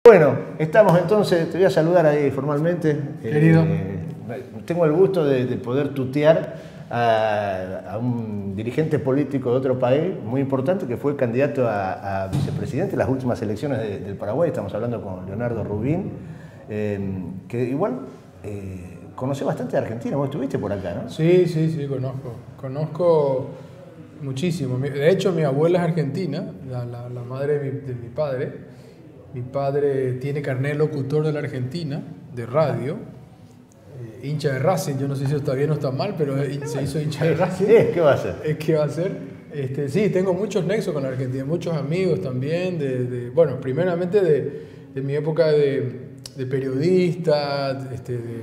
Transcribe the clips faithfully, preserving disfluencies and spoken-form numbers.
Bueno, estamos entonces, te voy a saludar ahí formalmente. Querido. Eh, tengo el gusto de, de poder tutear a, a un dirigente político de otro país muy importante que fue candidato a, a vicepresidente en las últimas elecciones de, del Paraguay. Estamos hablando con Leonardo Rubín, eh, que igual eh, conoce bastante de Argentina. Vos estuviste por acá, ¿no? Sí, sí, sí, conozco. Conozco muchísimo. De hecho, mi abuela es argentina, la, la, la madre de mi, de mi padre. Mi padre tiene carnet locutor de la Argentina, de radio, eh, hincha de Racing. Yo no sé si eso está bien o está mal, pero se hizo hincha de Racing. ¿Qué va a hacer? ¿Qué va a hacer? Este, sí, tengo muchos nexos con la Argentina, muchos amigos también. De, de, bueno, primeramente de, de mi época de, de periodista, este, de,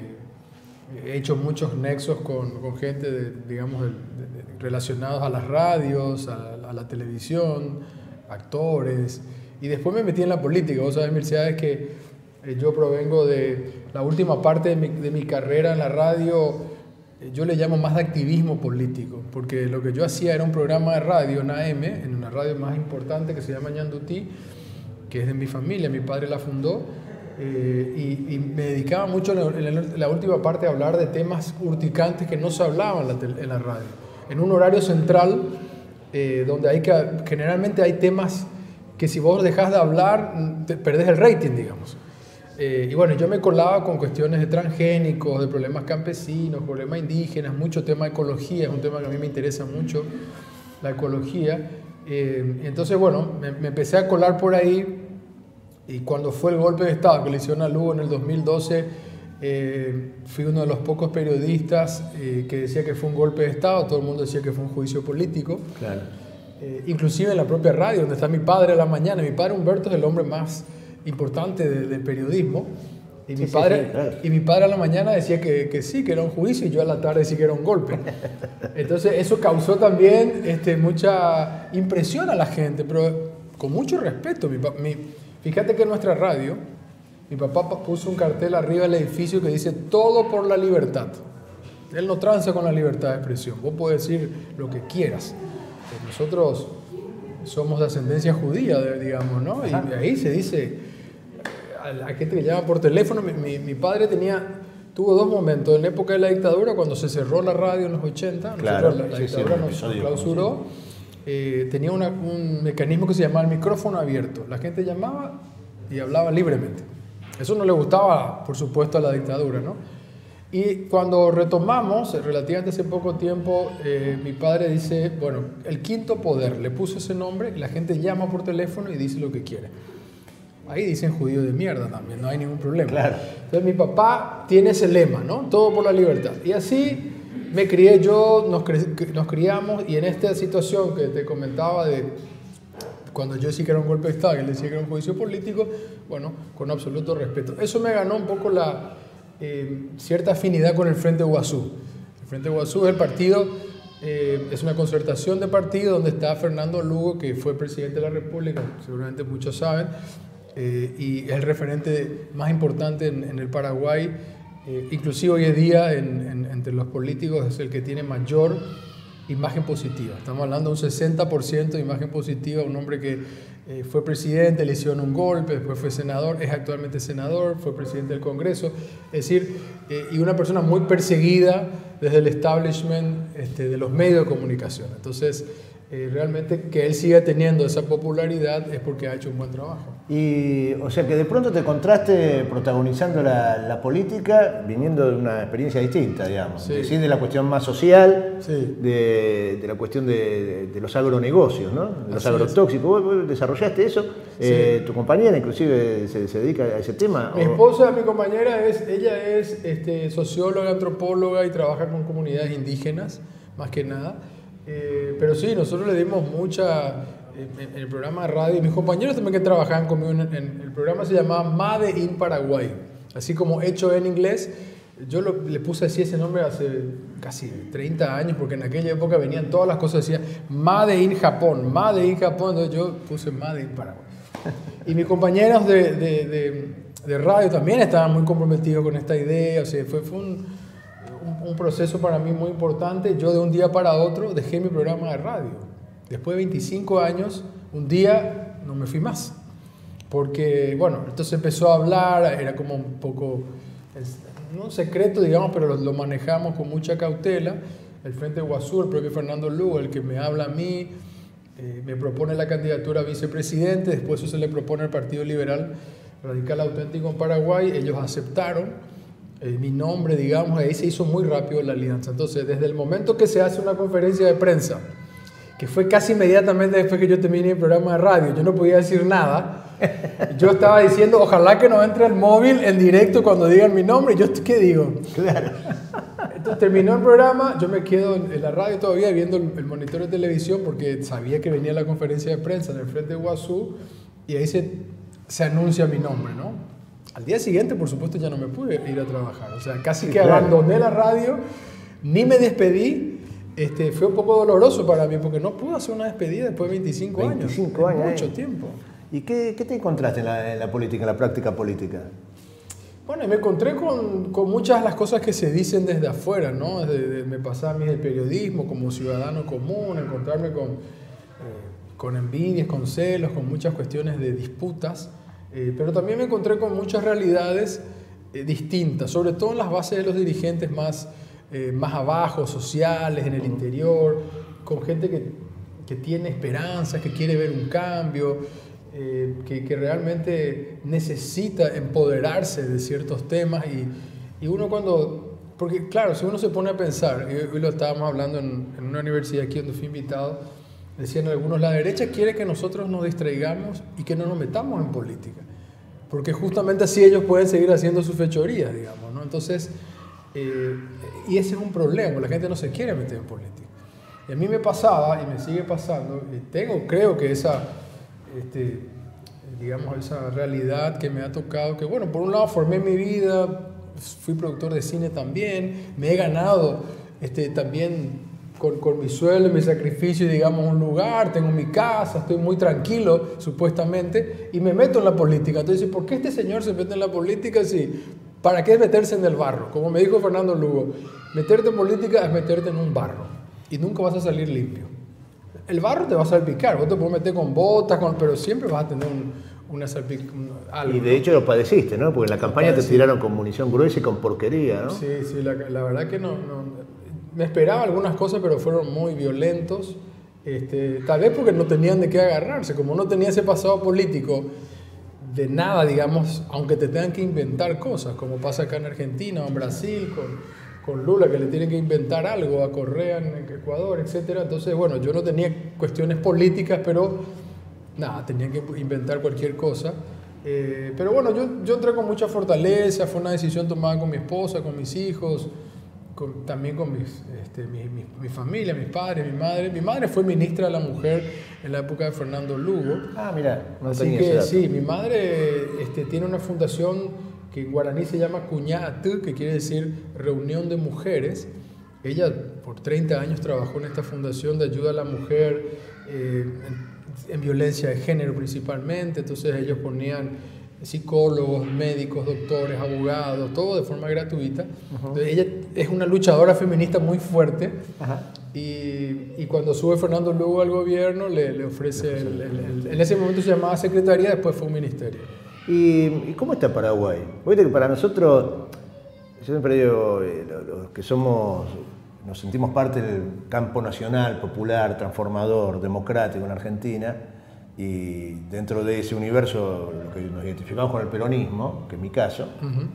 he hecho muchos nexos con, con gente, de, digamos, de, de, de, relacionados a las radios, a, a la televisión, actores. Y después me metí en la política. Vos sabés, Mircea, es que eh, yo provengo de la última parte de mi, de mi carrera en la radio. Eh, yo le llamo más de activismo político, porque lo que yo hacía era un programa de radio en A M, en una radio más importante que se llama Ñandutí, que es de mi familia, mi padre la fundó, eh, y, y me dedicaba mucho en la, en la última parte a hablar de temas urticantes que no se hablaban en la, en la radio. En un horario central, eh, donde hay que, generalmente hay temas que si vos dejás de hablar, te perdés el rating, digamos. Eh, y bueno, yo me colaba con cuestiones de transgénicos, de problemas campesinos, problemas indígenas, mucho tema de ecología, es un tema que a mí me interesa mucho, la ecología. Eh, entonces, bueno, me, me empecé a colar por ahí, y cuando fue el golpe de Estado que le hicieron a Lugo en el dos mil doce, eh, fui uno de los pocos periodistas eh, que decía que fue un golpe de Estado, todo el mundo decía que fue un juicio político. Claro. Eh, inclusive en la propia radio, donde está mi padre a la mañana. Mi padre Humberto es el hombre más importante de, del periodismo. Y, sí, mi padre, sí, sí, claro. y mi padre a la mañana decía que, que sí, que era un juicio, y yo a la tarde decía que era un golpe. Entonces eso causó también este, mucha impresión a la gente, pero con mucho respeto. Mi, mi, fíjate que en nuestra radio, mi papá puso un cartel arriba del edificio que dice "Todo por la libertad". Él no tranza con la libertad de expresión. Vos podés decir lo que quieras. Nosotros somos de ascendencia judía, digamos, ¿no? Y ahí se dice, a la gente que llama por teléfono, mi, mi, mi padre tenía, tuvo dos momentos, en la época de la dictadura, cuando se cerró la radio en los ochenta, claro, nosotros, la, la sí, dictadura sí, nos, nos clausuró, eh, tenía una, un mecanismo que se llamaba el micrófono abierto. La gente llamaba y hablaba libremente. Eso no le gustaba, por supuesto, a la dictadura, ¿no? Y cuando retomamos, relativamente hace poco tiempo, eh, mi padre dice, bueno, el quinto poder, le puso ese nombre, y la gente llama por teléfono y dice lo que quiere. Ahí dicen judío de mierda también, no hay ningún problema. Claro. Entonces mi papá tiene ese lema, ¿no? Todo por la libertad. Y así me crié yo, nos, cre nos criamos, y en esta situación que te comentaba de cuando yo decía que era un golpe de Estado, que él decía que era un juicio político, bueno, con absoluto respeto. Eso me ganó un poco la... Eh, cierta afinidad con el Frente Guazú. El Frente Guazú es el partido, eh, es una concertación de partidos donde está Fernando Lugo, que fue presidente de la República, seguramente muchos saben, eh, y es el referente más importante en, en el Paraguay, eh, inclusive hoy en día en, en, entre los políticos es el que tiene mayor imagen positiva. Estamos hablando de un sesenta por ciento de imagen positiva, un hombre que Eh, fue presidente, le hicieron un golpe, después fue senador, es actualmente senador, fue presidente del Congreso, es decir, eh, y una persona muy perseguida desde el establishment este, de los medios de comunicación. Entonces, eh, realmente que él siga teniendo esa popularidad es porque ha hecho un buen trabajo. Y, o sea, que de pronto te encontraste protagonizando la, la política viniendo de una experiencia distinta, digamos. Sí. Es decir, de la cuestión más social, sí. de, de la cuestión de, de, de los agronegocios, ¿no? De los Así agrotóxicos. ¿Vos, vos desarrollaste eso? Sí. Eh, ¿Tu compañera inclusive se, se dedica a ese tema? Mi o... esposa, mi compañera, es, ella es este, socióloga, antropóloga y trabaja con comunidades indígenas, más que nada. Eh, pero sí, nosotros le dimos mucha... En el programa de radio, y mis compañeros también que trabajaban conmigo en, en el programa se llamaba Made in Paraguay, así como hecho en inglés. Yo lo, le puse así ese nombre hace casi treinta años, porque en aquella época venían todas las cosas, decía Made in Japón, Made in Japón, entonces yo puse Made in Paraguay. Y mis compañeros de, de, de, de radio también estaban muy comprometidos con esta idea, o sea, fue, fue un, un, un proceso para mí muy importante. Yo de un día para otro dejé mi programa de radio. Después de veinticinco años, un día no me fui más. porque, bueno, entonces empezó a hablar, era como un poco, no un secreto, digamos, pero lo, lo manejamos con mucha cautela. El Frente Guazú, el propio Fernando Lugo, el que me habla a mí, eh, me propone la candidatura a vicepresidente, después eso se le propone al Partido Liberal Radical Auténtico en Paraguay, ellos aceptaron eh, mi nombre, digamos, ahí se hizo muy rápido la alianza. Entonces, desde el momento que se hace una conferencia de prensa, que fue casi inmediatamente después que yo terminé el programa de radio, yo no podía decir nada, yo estaba diciendo, ojalá que no entre el móvil en directo cuando digan mi nombre, y yo, ¿qué digo? Claro. Entonces terminó el programa, yo me quedo en la radio todavía viendo el, el monitor de televisión porque sabía que venía la conferencia de prensa en el Frente Guazú, y ahí se, se anuncia mi nombre, ¿no? Al día siguiente, por supuesto, ya no me pude ir a trabajar, o sea, casi que claro. abandoné la radio, ni me despedí. Este, fue un poco doloroso para mí porque no pude hacer una despedida después de veinticinco años. veinticinco años. Mucho eh. tiempo. ¿Y qué, qué te encontraste en la, en la política, en la práctica política? Bueno, me encontré con, con muchas de las cosas que se dicen desde afuera, ¿no? Desde, de, me pasaba a mí el periodismo como ciudadano común, encontrarme con, eh, con envidias, con celos, con muchas cuestiones de disputas, eh, pero también me encontré con muchas realidades eh, distintas, sobre todo en las bases de los dirigentes más, eh, más abajo, sociales, en el interior, con gente que, que tiene esperanzas, que quiere ver un cambio. Eh, que, que realmente necesita empoderarse de ciertos temas y, y uno cuando, porque claro, si uno se pone a pensar, y hoy lo estábamos hablando en, en una universidad aquí donde fui invitado, decían algunos, la derecha quiere que nosotros nos distraigamos y que no nos metamos en política, porque justamente así ellos pueden seguir haciendo sus fechorías, digamos, ¿no? Entonces, eh, y ese es un problema, la gente no se quiere meter en política. Y a mí me pasaba, y me sigue pasando, y tengo, creo que esa... Este, digamos, esa realidad que me ha tocado, que bueno, por un lado formé mi vida, fui productor de cine también, me he ganado este, también con, con mi sueldo y mi sacrificio, digamos, un lugar, tengo mi casa, estoy muy tranquilo, supuestamente, y me meto en la política. Entonces, ¿por qué este señor se mete en la política si, para qué meterse en el barro? Como me dijo Fernando Lugo, meterte en política es meterte en un barro y nunca vas a salir limpio. El barro te va a salpicar, vos te puedes meter con botas, con, pero siempre vas a tener un, una salpic, un, algo. Y de hecho lo padeciste, ¿no? Porque en la campaña te tiraron con munición gruesa y con porquería, ¿no? Sí, sí, la, la verdad que no, no... Me esperaba algunas cosas, pero fueron muy violentos. Este, tal vez porque no tenían de qué agarrarse. Como no tenía ese pasado político, de nada, digamos, aunque te tengan que inventar cosas, como pasa acá en Argentina o en Brasil, con... con Lula, que le tienen que inventar algo, a Correa en Ecuador, etcétera. Entonces, bueno, yo no tenía cuestiones políticas, pero nada, tenían que inventar cualquier cosa. Eh, pero bueno, yo, yo entré con mucha fortaleza, fue una decisión tomada con mi esposa, con mis hijos, con, también con mis, este, mi, mi, mi familia, mis padres, mi madre. Mi madre fue ministra de la Mujer en la época de Fernando Lugo. Ah, mira, no Así tenía que ese dato. sí, mi madre este, tiene una fundación que en guaraní se llama Cuñatú, que quiere decir reunión de mujeres. Ella por treinta años trabajó en esta fundación de ayuda a la mujer eh, en, en violencia de género principalmente. Entonces ellos ponían psicólogos, médicos, doctores, abogados, todo de forma gratuita. Uh-huh. Entonces, ella es una luchadora feminista muy fuerte. Uh-huh. y, y cuando sube Fernando Lugo al gobierno le, le ofrece, el, el, el, en ese momento se llamaba secretaría, después fue un ministerio. ¿Y, ¿Y cómo está Paraguay? Oíste que para nosotros, yo siempre digo, eh, los que somos, nos sentimos parte del campo nacional, popular, transformador, democrático en Argentina, y dentro de ese universo, lo que nos identificamos con el peronismo, que es mi caso, uh-huh.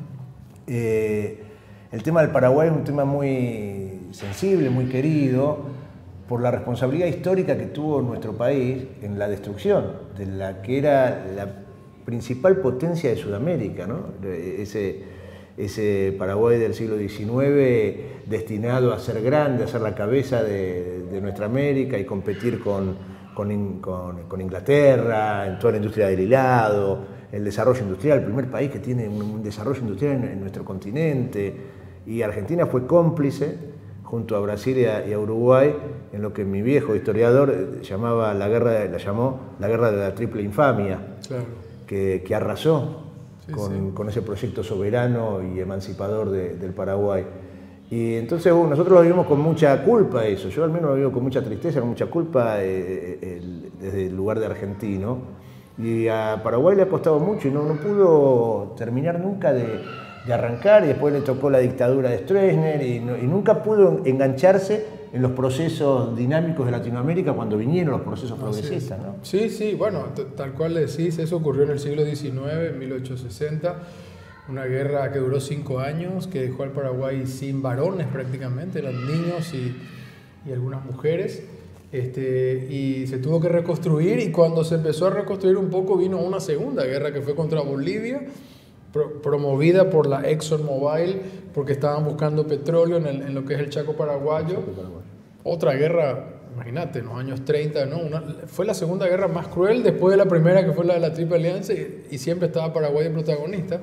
eh, el tema del Paraguay es un tema muy sensible, muy querido, por la responsabilidad histórica que tuvo nuestro país en la destrucción de la que era la principal potencia de Sudamérica, ¿no? Ese, ese Paraguay del siglo diecinueve destinado a ser grande, a ser la cabeza de, de nuestra América y competir con, con, con, con Inglaterra en toda la industria del hilado, el desarrollo industrial, el primer país que tiene un, un desarrollo industrial en, en nuestro continente, y Argentina fue cómplice junto a Brasil y a, y a Uruguay en lo que mi viejo historiador llamaba la guerra, la llamó la guerra de la triple infamia. Claro. Que, que arrasó sí, con, sí. con ese proyecto soberano y emancipador de, del Paraguay. Y entonces bueno, nosotros lo vivimos con mucha culpa eso, yo al menos lo vivo con mucha tristeza, con mucha culpa eh, el, desde el lugar de argentino, Y a Paraguay le ha costado mucho y no, no pudo terminar nunca de, de arrancar, y después le tocó la dictadura de Stroessner y, no, y nunca pudo engancharse en los procesos dinámicos de Latinoamérica cuando vinieron los procesos progresistas, ¿no? Sí, sí, bueno, tal cual le decís, eso ocurrió en el siglo diecinueve, en mil ochocientos sesenta, una guerra que duró cinco años, que dejó al Paraguay sin varones prácticamente, eran niños y, y algunas mujeres. Este, y se tuvo que reconstruir, y cuando se empezó a reconstruir un poco vino una segunda guerra que fue contra Bolivia, pro, promovida por la ExxonMobil, porque estaban buscando petróleo en, el, en lo que es el Chaco paraguayo. Otra guerra, imagínate, en los años treinta, ¿no? Una, fue la segunda guerra más cruel después de la primera, que fue la de la Triple Alianza, y, y siempre estaba Paraguay de protagonista.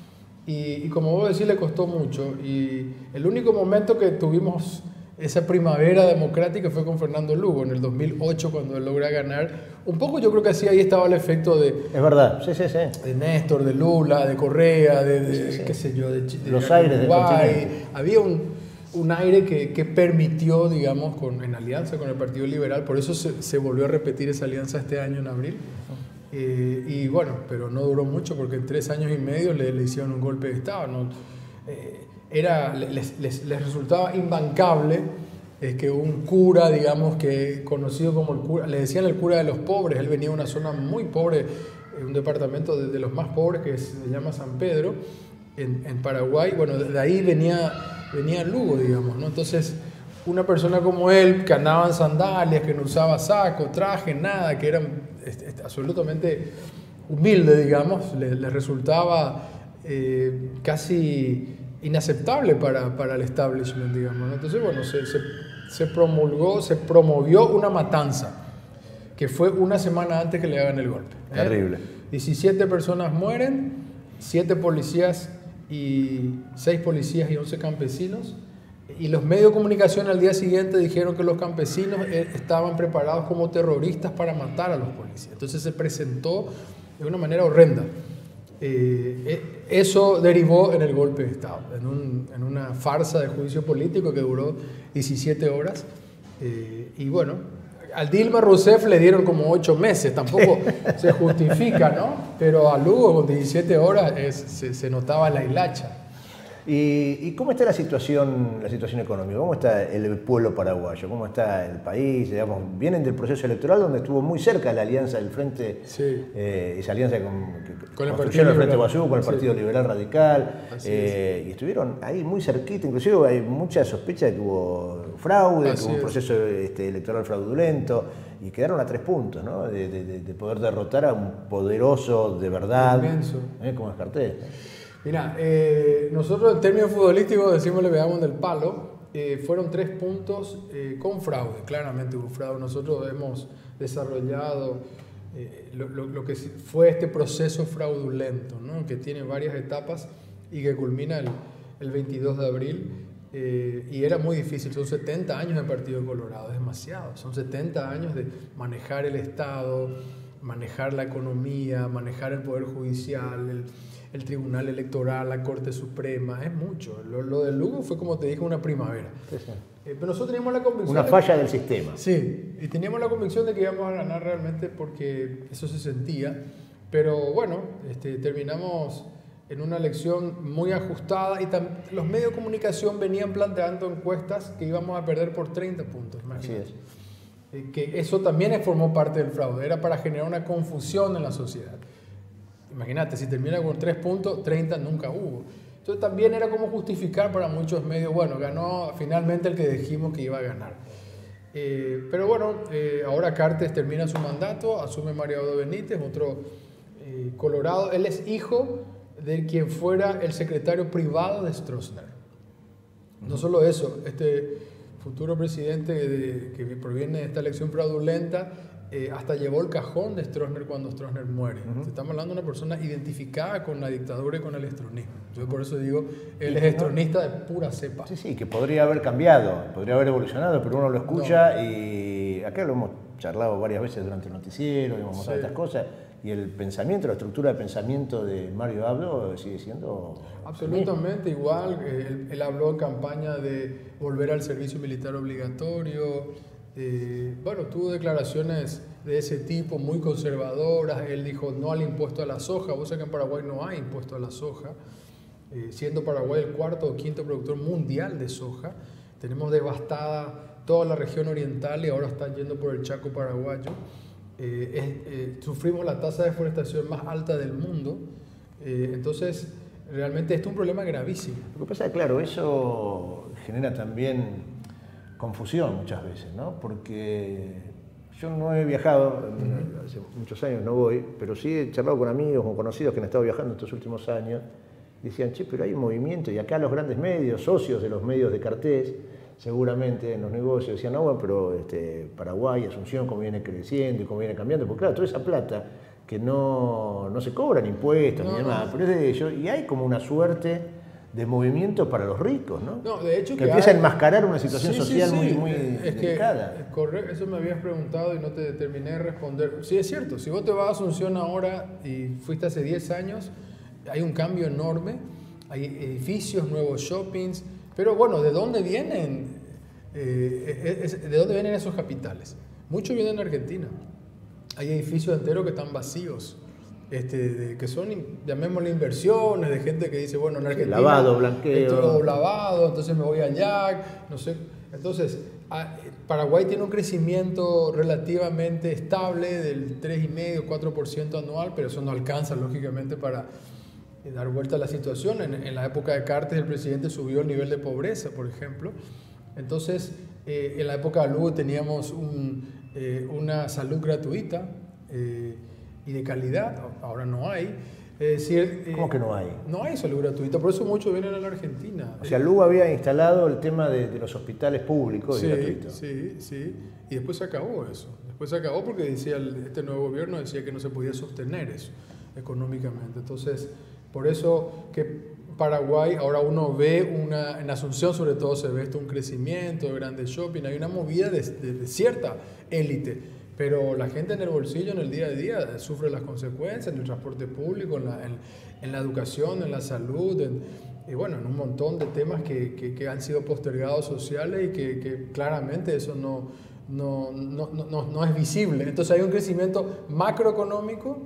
Y, y como vos decís, le costó mucho, y el único momento que tuvimos esa primavera democrática fue con Fernando Lugo en el dos mil ocho, cuando él logra ganar. Un poco yo creo que así ahí estaba el efecto de... Es verdad, sí, sí, sí. De Néstor, de Lula, de Correa, de, de sí, sí. qué sé yo, de, de los aires del continente. Había un, un aire que, que permitió, digamos, con, en alianza con el Partido Liberal, por eso se, se volvió a repetir esa alianza este año en abril. Eh, y bueno, pero no duró mucho, porque en tres años y medio le, le hicieron un golpe de Estado, ¿no? Eh, Era, les, les, les resultaba imbancable eh, que un cura, digamos, que conocido como el cura, le decían el cura de los pobres, él venía de una zona muy pobre, un departamento de, de los más pobres que se llama San Pedro, en, en Paraguay. Bueno, de ahí venía, venía Lugo, digamos, ¿no? Entonces, una persona como él, que andaba en sandalias, que no usaba saco, traje, nada, que era este, este, absolutamente humilde, digamos, le, le resultaba eh, casi inaceptable para, para el establishment, digamos, ¿no? Entonces, bueno, se, se, se promulgó, se promovió una matanza, que fue una semana antes que le hagan el golpe. ¿eh? Terrible. diecisiete personas mueren, siete policías y seis policías y once campesinos, y los medios de comunicación al día siguiente dijeron que los campesinos estaban preparados como terroristas para matar a los policías. Entonces se presentó de una manera horrenda. Eh, eso derivó en el golpe de Estado, en, un, en una farsa de juicio político que duró diecisiete horas. Eh, y bueno, al Dilma Rousseff le dieron como ocho meses, tampoco se justifica, ¿no? Pero a Lugo con diecisiete horas es, se, se notaba la hilacha. ¿Y, ¿Y cómo está la situación, la situación económica? ¿Cómo está el pueblo paraguayo? ¿Cómo está el país? Digamos, vienen del proceso electoral donde estuvo muy cerca la alianza del Frente, sí. eh, esa alianza con, que con el construyeron el Frente Liberal. Guazú, con el Partido sí. Liberal Radical, eh, y estuvieron ahí muy cerquita. Inclusive hay mucha sospecha de que hubo fraude, Así que hubo un es. proceso este, electoral fraudulento, y quedaron a tres puntos, ¿no? De, de, de poder derrotar a un poderoso de verdad, inmenso, ¿eh? Como es Cartel. Mira, eh, nosotros en términos futbolísticos decimos le veamos del palo, eh, fueron tres puntos eh, con fraude, claramente hubo fraude. Nosotros hemos desarrollado eh, lo, lo, lo que fue este proceso fraudulento, ¿no? Que tiene varias etapas y que culmina el, el veintidós de abril, eh, y era muy difícil. Son setenta años de Partido Colorado, es demasiado, son setenta años de manejar el Estado, manejar la economía, manejar el Poder Judicial, el, el Tribunal Electoral, la Corte Suprema, es mucho. Lo, lo de Lugo fue, como te dije, una primavera. Sí, sí. Eh, pero nosotros teníamos la convicción... Una falla de, del sistema. Sí, y teníamos la convicción de que íbamos a ganar realmente, porque eso se sentía. Pero bueno, este, terminamos en una elección muy ajustada, y los medios de comunicación venían planteando encuestas que íbamos a perder por treinta puntos. Así es. Eh, que eso también formó parte del fraude, era para generar una confusión en la sociedad. Imagínate, si termina con tres puntos, treinta nunca hubo. Entonces también era como justificar para muchos medios, bueno, ganó finalmente el que dijimos que iba a ganar. Eh, pero bueno, eh, ahora Cartes termina su mandato, asume Mario Abdo Benítez, otro eh, colorado. Él es hijo de quien fuera el secretario privado de Stroessner. No solo eso, este futuro presidente de, que proviene de esta elección fraudulenta, Eh, hasta llevó el cajón de Stroessner cuando Stroessner muere. Uh-huh. Estamos hablando de una persona identificada con la dictadura y con el estronismo. Yo por eso digo, él es estronista de pura cepa. Sí, sí, que podría haber cambiado, podría haber evolucionado, pero uno lo escucha no. Y acá lo hemos charlado varias veces durante el noticiero, hemos mostrado sí. estas cosas, y el pensamiento, la estructura de pensamiento de Mario Abdo sigue siendo... Absolutamente igual. Él, él habló en campaña de volver al servicio militar obligatorio, Eh, bueno, tuvo declaraciones de ese tipo muy conservadoras. Él dijo no al impuesto a la soja. Vos sabés que en Paraguay no hay impuesto a la soja, eh, siendo Paraguay el cuarto o quinto productor mundial de soja. Tenemos devastada toda la región oriental y ahora están yendo por el Chaco paraguayo. Eh, es, eh, sufrimos la tasa de deforestación más alta del mundo. Eh, entonces, realmente esto es un problema gravísimo. Lo que pasa es que, claro, eso genera también confusión muchas veces, ¿no? Porque yo no he viajado, uh-huh. hace muchos años no voy, pero sí he charlado con amigos o conocidos que han estado viajando estos últimos años. Y decían, che, pero hay un movimiento, y acá los grandes medios, socios de los medios de Cartés, seguramente en los negocios decían, no, bueno, pero este, Paraguay, Asunción, cómo viene creciendo y cómo viene cambiando, porque claro, toda esa plata que no, no se cobran impuestos no, ni demás, no. pero es de ellos, y hay como una suerte de movimiento para los ricos, ¿no? No, de hecho que, que empieza hay... a enmascarar una situación sí, social sí, sí. muy, muy es delicada. Que, correcto, eso me habías preguntado y no te terminé de responder. Sí, es cierto, si vos te vas a Asunción ahora y fuiste hace diez años, hay un cambio enorme, hay edificios, nuevos shoppings, pero bueno, ¿de dónde vienen? Eh, es, ¿De dónde vienen esos capitales? Muchos vienen de Argentina. Hay edificios enteros que están vacíos, este, de, que son, llamémosle inversiones, de gente que dice, bueno, en Argentina... Lavado, blanqueo. Todo lavado, entonces me voy allá, no sé. Entonces, Paraguay tiene un crecimiento relativamente estable del tres coma cinco, cuatro por ciento anual, pero eso no alcanza, lógicamente, para dar vuelta a la situación. En, en la época de Cartes, el presidente subió el nivel de pobreza, por ejemplo. Entonces, eh, en la época de Lugo teníamos un, eh, una salud gratuita eh, y de calidad, ahora no hay. Es decir, eh, ¿Cómo que no hay? No hay salud gratuita, por eso muchos vienen a la Argentina. O sea, Lugo había instalado el tema de, de los hospitales públicos sí, y gratuitos. Sí, sí, y después se acabó eso. Después se acabó porque decía el, este nuevo gobierno decía que no se podía sostener eso económicamente. Entonces, por eso que Paraguay, ahora uno ve una, en Asunción sobre todo se ve esto, un crecimiento de grandes shopping, hay una movida de, de, de cierta élite, pero la gente en el bolsillo, en el día a día, sufre las consecuencias en el transporte público, en la, en, en la educación, en la salud, en, y bueno, en un montón de temas que, que, que han sido postergados sociales y que, que claramente eso no, no, no, no, no es visible. Entonces hay un crecimiento macroeconómico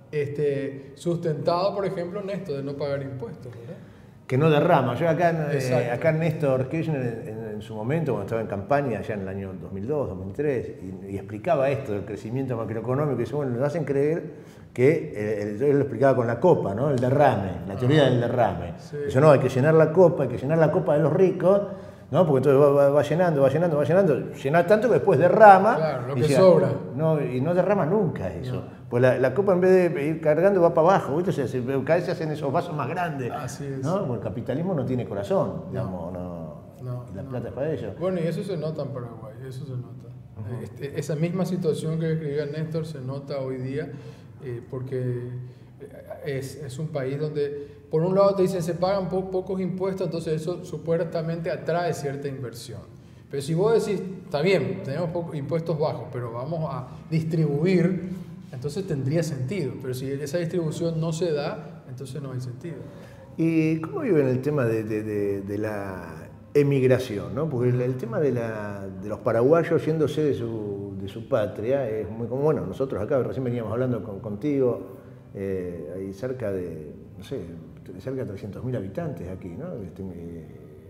Este, sustentado, por ejemplo, en esto de no pagar impuestos, ¿verdad? Que no derrama. Yo acá, eh, acá Néstor Kirchner en, en su momento, cuando estaba en campaña, ya en el año dos mil dos, dos mil tres, y, y explicaba esto del crecimiento macroeconómico, y dice, bueno, nos hacen creer que, eh, yo lo explicaba con la copa, ¿no? El derrame, la teoría ah, del derrame. Sí. Dice, no, hay que llenar la copa, hay que llenar la copa de los ricos, ¿no? Porque entonces va, va, va llenando, va llenando, va llenando, llenar tanto que después derrama. Claro, lo que dice, sobra. No, y no derrama nunca eso. No. Pues la, la copa en vez de ir cargando va para abajo, ¿viste? O sea, cada vez se hacen esos vasos más grandes. Así es. ¿No? Porque el capitalismo no tiene corazón, no. digamos, no. No, y la no. plata es para ellos. Bueno, y eso se nota en Paraguay, eso se nota. Uh-huh. este, esa misma situación que describía Néstor se nota hoy día eh, porque es, es un país donde, por un lado te dicen se pagan po- pocos impuestos, entonces eso supuestamente atrae cierta inversión. Pero si vos decís, está bien, tenemos pocos impuestos bajos, pero vamos a distribuir, entonces tendría sentido. Pero si esa distribución no se da, entonces no hay sentido. ¿Y cómo viven el tema de, de, de, de la emigración, ¿no? Porque el, el tema de, la, de los paraguayos yéndose de su, de su patria es muy como, bueno, nosotros acá recién veníamos hablando con, contigo, eh, hay cerca de, no sé, cerca de trescientos mil habitantes aquí, ¿no? Este, eh,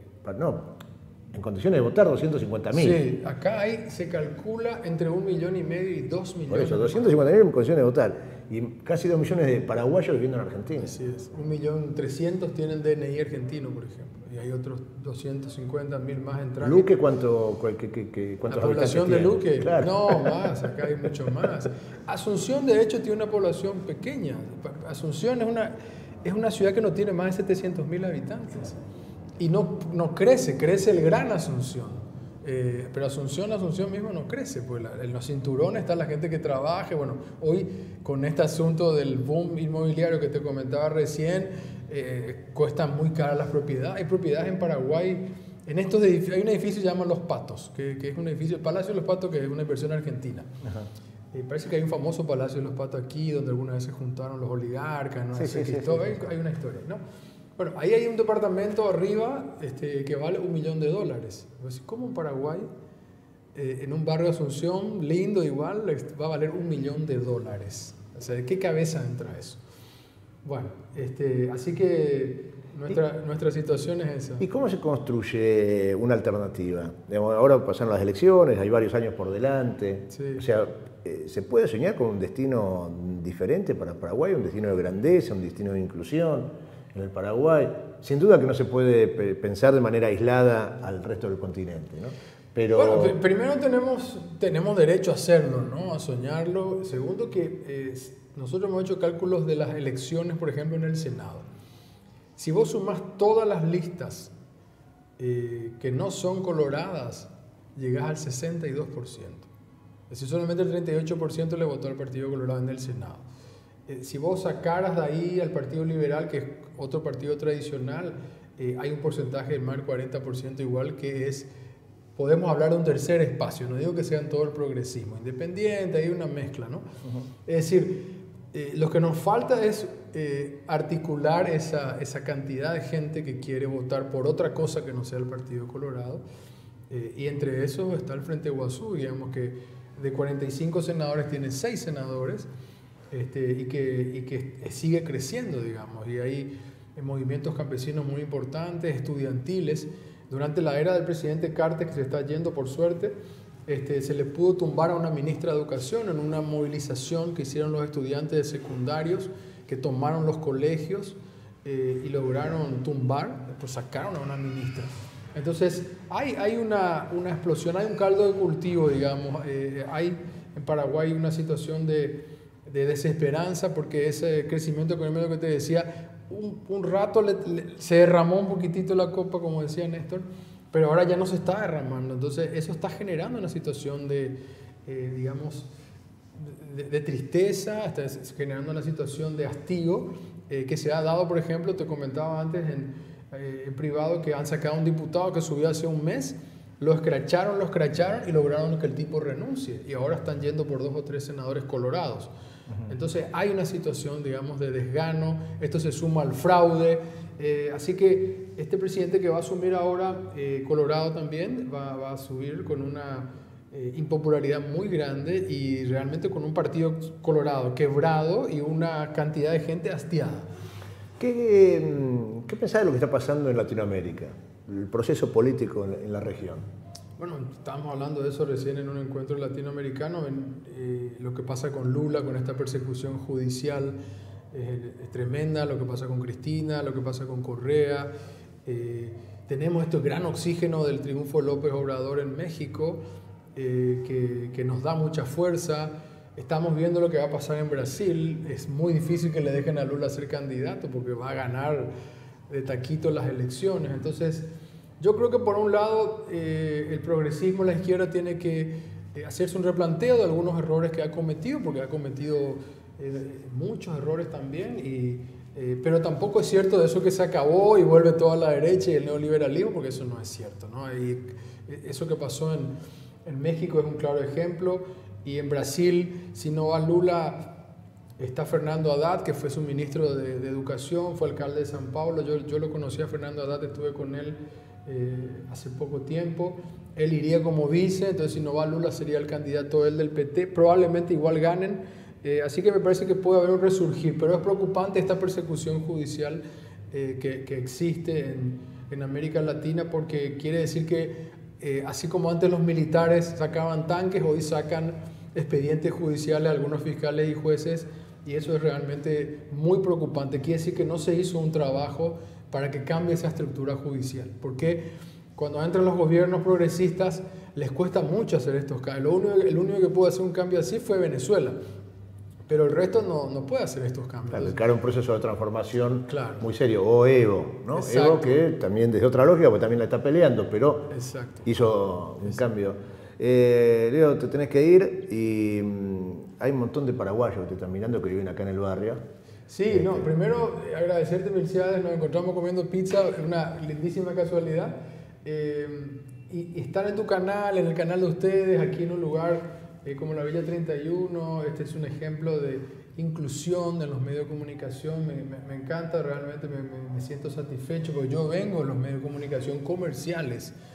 no, en condiciones de votar doscientos cincuenta mil. Sí, acá hay, se calcula entre un millón y medio y dos millones. Por eso, doscientos cincuenta mil en condiciones de votar. Y casi dos millones de paraguayos viviendo en Argentina. Así es. Un millón trescientos tienen D N I argentino, por ejemplo. Y hay otros doscientos cincuenta mil más en trámite. ¿Luque cuánto, qué, qué, qué, cuántos La población de Luque, claro. No, más, acá hay mucho más. Asunción, de hecho, tiene una población pequeña. Asunción es una, es una ciudad que no tiene más de setecientos mil habitantes. Y no, no crece, crece el Gran Asunción. Eh, pero Asunción, Asunción mismo no crece, pues la, en los cinturones está la gente que trabaja. Bueno, hoy con este asunto del boom inmobiliario que te comentaba recién, eh, cuestan muy caras las propiedades. Hay propiedades en Paraguay, en estos edificios, hay un edificio que se llama Los Patos, que, que es un edificio, el Palacio de los Patos, que es una inversión argentina. Ajá. Eh, parece que hay un famoso Palacio de los Patos aquí, donde alguna vez se juntaron los oligarcas, ¿no? Sí, sí, sí, todo, sí, hay, sí. hay una historia, ¿no? Bueno, ahí hay un departamento arriba este, que vale un millón de dólares. ¿Cómo en Paraguay eh, en un barrio de Asunción, lindo igual, va a valer un millón de dólares. O sea, ¿de qué cabeza entra eso? Bueno, este, así que nuestra, nuestra situación es esa. ¿Y cómo se construye una alternativa? Digamos, ahora pasaron las elecciones, hay varios años por delante. Sí. O sea, eh, ¿se puede soñar con un destino diferente para Paraguay? ¿Un destino de grandeza, un destino de inclusión en el Paraguay? Sin duda que no se puede pensar de manera aislada al resto del continente, ¿no? Pero... Bueno, primero tenemos, tenemos derecho a hacerlo, ¿no? A soñarlo. Segundo, que eh, nosotros hemos hecho cálculos de las elecciones, por ejemplo, en el Senado. Si vos sumás todas las listas eh, que no son coloradas, llegás al sesenta y dos por ciento. Es decir, solamente el treinta y ocho por ciento le votó al Partido Colorado en el Senado. Eh, si vos sacaras de ahí al Partido Liberal, que es otro partido tradicional, eh, hay un porcentaje del más del cuarenta por ciento igual, que es, podemos hablar de un tercer espacio. No digo que sean todo el progresismo, independiente, hay una mezcla, ¿no? Uh-huh. Es decir, eh, lo que nos falta es eh, articular esa, esa cantidad de gente que quiere votar por otra cosa que no sea el Partido Colorado. Eh, y entre esos está el Frente Guazú, digamos que de cuarenta y cinco senadores tiene seis senadores, este, y, que, y que sigue creciendo, digamos. Y hay movimientos campesinos muy importantes, estudiantiles. Durante la era del presidente Cartes, que se está yendo por suerte, este, se le pudo tumbar a una ministra de Educación en una movilización que hicieron los estudiantes de secundarios, que tomaron los colegios eh, y lograron tumbar, pues sacaron a una ministra. Entonces, hay, hay una, una explosión, hay un caldo de cultivo, digamos. Eh, hay en Paraguay una situación de, de desesperanza porque ese crecimiento económico que te decía, un, un rato le, le, se derramó un poquitito la copa, como decía Néstor, pero ahora ya no se está derramando. Entonces, eso está generando una situación de, eh, digamos, de, de tristeza, está generando una situación de hastío eh, que se ha dado, por ejemplo, te comentaba antes en... en privado, que han sacado un diputado que subió hace un mes, lo escracharon, lo escracharon y lograron que el tipo renuncie, y ahora están yendo por dos o tres senadores colorados. Uh-huh. Entonces hay una situación, digamos, de desgano, esto se suma al fraude, eh, así que este presidente que va a asumir ahora, eh, Colorado también, va, va a subir con una eh, impopularidad muy grande y realmente con un partido colorado quebrado y una cantidad de gente hastiada. ¿Qué, ¿Qué pensás de lo que está pasando en Latinoamérica, el proceso político en, en la región? Bueno, estábamos hablando de eso recién en un encuentro latinoamericano, en, eh, lo que pasa con Lula, con esta persecución judicial eh, es tremenda, lo que pasa con Cristina, lo que pasa con Correa. Eh, tenemos este gran oxígeno del triunfo de López Obrador en México, eh, que, que nos da mucha fuerza. Estamos viendo lo que va a pasar en Brasil. Es muy difícil que le dejen a Lula ser candidato porque va a ganar de taquito las elecciones. Entonces, yo creo que por un lado eh, el progresismo, la izquierda, tiene que eh, hacerse un replanteo de algunos errores que ha cometido, porque ha cometido eh, muchos errores también, y, eh, pero tampoco es cierto de eso que se acabó y vuelve toda la derecha y el neoliberalismo, porque eso no es cierto, ¿no? Y eso que pasó en, en México es un claro ejemplo. Y en Brasil, si no va Lula, está Fernando Haddad, que fue su ministro de, de Educación, fue alcalde de San Paulo. Yo, yo lo conocí a Fernando Haddad, estuve con él eh, hace poco tiempo. Él iría como vice, entonces si no va Lula sería el candidato él del P T. Probablemente igual ganen, eh, así que me parece que puede haber un resurgir. Pero es preocupante esta persecución judicial eh, que, que existe en, en América Latina, porque quiere decir que Eh, así como antes los militares sacaban tanques, hoy sacan expedientes judiciales a algunos fiscales y jueces, y eso es realmente muy preocupante. Quiere decir que no se hizo un trabajo para que cambie esa estructura judicial, porque cuando entran los gobiernos progresistas les cuesta mucho hacer estos cambios. Lo único, el único que pudo hacer un cambio así fue Venezuela, pero el resto no, no puede hacer estos cambios. Claro, claro, un proceso de transformación claro. muy serio. O Evo, ¿no? Exacto. Evo que también desde otra lógica, porque también la está peleando, pero Exacto. hizo un Exacto. cambio. Eh, Leo, te tenés que ir y mmm, hay un montón de paraguayos que te están mirando que viven acá en el barrio. Sí, este... no, primero agradecerte, felicidades, nos encontramos comiendo pizza, una lindísima casualidad. Eh, y, y estar en tu canal, en el canal de ustedes, aquí en un lugar Eh, como la Villa treinta y uno, este es un ejemplo de inclusión en los medios de comunicación, me, me, me encanta, realmente me, me, me siento satisfecho porque yo vengo de los medios de comunicación comerciales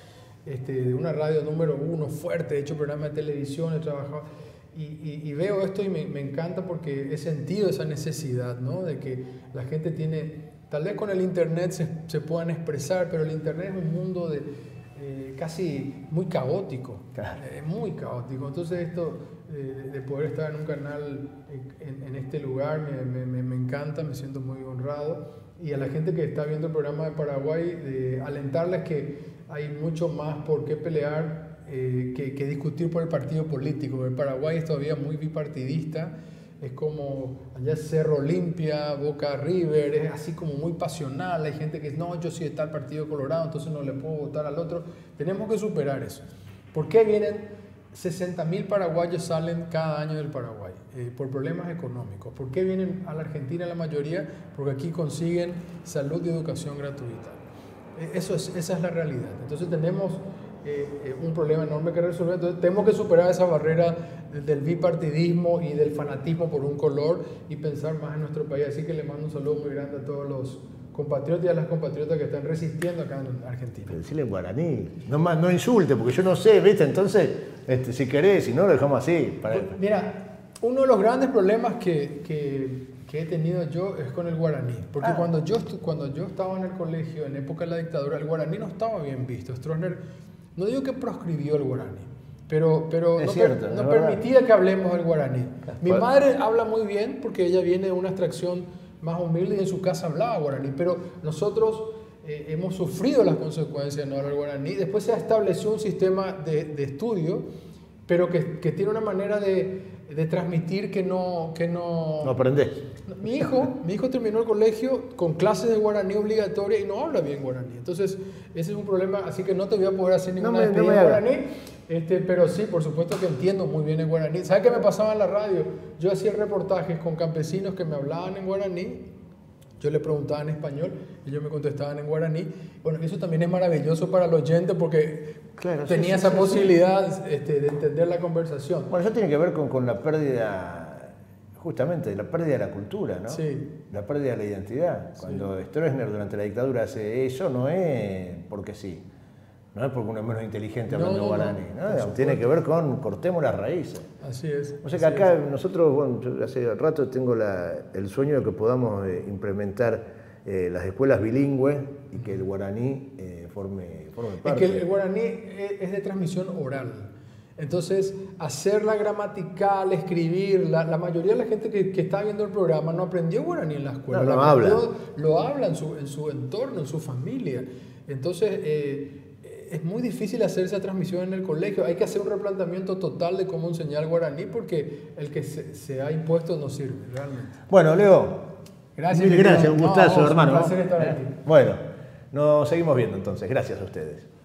este, de una radio número uno, fuerte, he hecho programas de televisión, he trabajado, y, y, y veo esto y me, me encanta porque he sentido esa necesidad, ¿no? De que la gente tiene, tal vez con el internet se, se puedan expresar, pero el internet es un mundo de, eh, casi muy caótico, Claro. eh, muy caótico. Entonces esto eh, de poder estar en un canal en, en este lugar me, me, me encanta, me siento muy honrado. Y a la gente que está viendo el programa de Paraguay, de alentarles que hay mucho más por qué pelear eh, que, que discutir por el partido político. El Paraguay es todavía muy bipartidista, es como allá Cerro Olimpia, Boca River, es así como muy pasional. Hay gente que dice, no, yo soy de tal partido colorado, entonces no le puedo votar al otro. Tenemos que superar eso. ¿Por qué vienen sesenta mil paraguayos salen cada año del Paraguay? Eh, por problemas económicos. ¿Por qué vienen a la Argentina la mayoría? Porque aquí consiguen salud y educación gratuita. Eh, eso es, esa es la realidad. Entonces tenemos eh, eh, un problema enorme que resolver. Entonces tenemos que superar esa barrera del bipartidismo y del fanatismo por un color y pensar más en nuestro país. Así que le mando un saludo muy grande a todos los compatriotas y a las compatriotas que están resistiendo acá en Argentina. Pero decirle en guaraní, no, más, no insulte, porque yo no sé, ¿viste? Entonces, este, si querés, si no, lo dejamos así. Para... Mira, uno de los grandes problemas que, que, que he tenido yo es con el guaraní. Porque ah. cuando, yo, cuando yo estaba en el colegio, en época de la dictadura, el guaraní no estaba bien visto. Stroessner, no digo que proscribió el guaraní, pero, pero es no, cierto, per, no permitía que hablemos del guaraní. Mi madre habla muy bien porque ella viene de una extracción más humilde y en su casa hablaba guaraní, pero nosotros eh, hemos sufrido las consecuencias de no hablar guaraní. Después se estableció un sistema de, de estudio, pero que, que tiene una manera de, de transmitir que no... Que no, no aprendés. Mi hijo, mi hijo terminó el colegio con clases de guaraní obligatoria y no habla bien guaraní. Entonces, ese es un problema, así que no te voy a poder hacer ninguna no me, despedida no me en guaraní. Este, pero sí, por supuesto que entiendo muy bien el guaraní. ¿Sabes qué me pasaba en la radio? Yo hacía reportajes con campesinos que me hablaban en guaraní. Yo le preguntaba en español y ellos me contestaban en guaraní. Bueno, eso también es maravilloso para el oyente porque claro, tenía sí, sí, esa sí, posibilidad sí. Este, de entender la conversación. Bueno, eso tiene que ver con, con la pérdida, justamente, la pérdida de la cultura, ¿no? Sí. La pérdida de la identidad. Cuando sí. Stroessner durante la dictadura hace eso, no es porque sí. No es porque uno es menos inteligente hablando no, no, guaraní, ¿no? ¿no? Tiene que ver con cortemos las raíces. Así es. O sea que acá es. nosotros, bueno, yo hace rato tengo la, el sueño de que podamos eh, implementar eh, las escuelas bilingües y que el guaraní eh, forme, forme parte. Es que el guaraní es de transmisión oral. Entonces, hacerla gramatical, escribir, la, la mayoría de la gente que, que está viendo el programa no aprendió guaraní en la escuela. No, no habla. Lo habla en su, en su entorno, en su familia. Entonces, eh, es muy difícil hacer esa transmisión en el colegio. Hay que hacer un replanteamiento total de cómo enseñar guaraní porque el que se, se ha impuesto no sirve, realmente. Bueno, Leo. Gracias. Mil gracias, un gustazo, no, hermano. Un placer estar aquí. Bueno, nos seguimos viendo entonces. Gracias a ustedes.